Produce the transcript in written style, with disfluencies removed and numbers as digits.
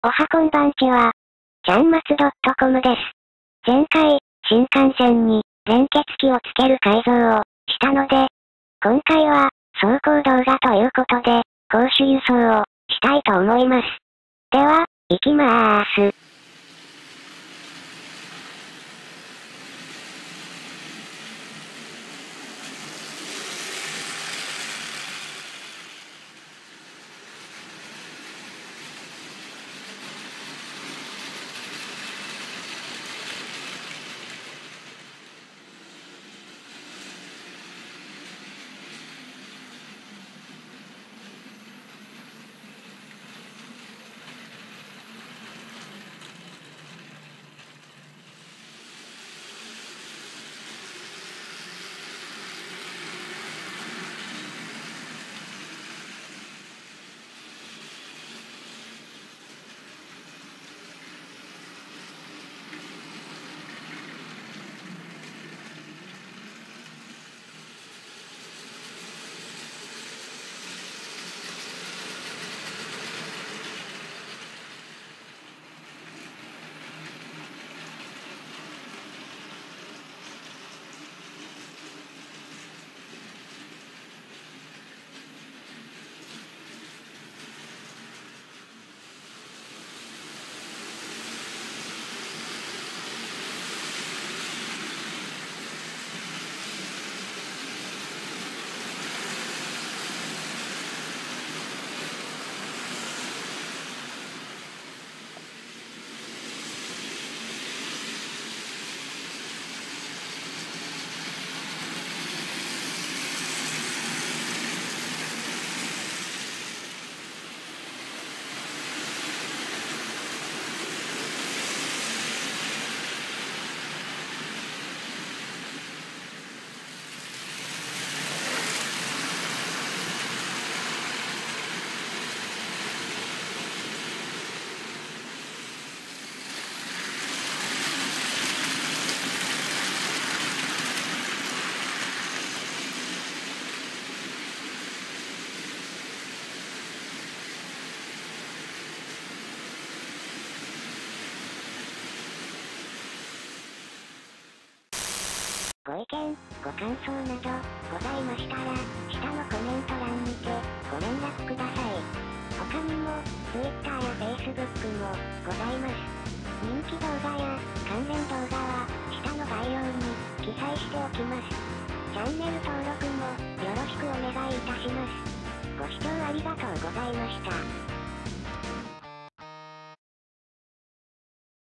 おはこんばんちは、ちゃんまつ .com です。前回、新幹線に連結器をつける改造をしたので、今回は走行動画ということで、公衆輸送をしたいと思います。では、行きまーす。ご意見、ご感想など、ございましたら、下のコメント欄にて、ご連絡ください。他にも、Twitter や Facebook も、ございます。人気動画や、関連動画は、下の概要に、記載しておきます。チャンネル登録も、よろしくお願いいたします。ご視聴ありがとうございました。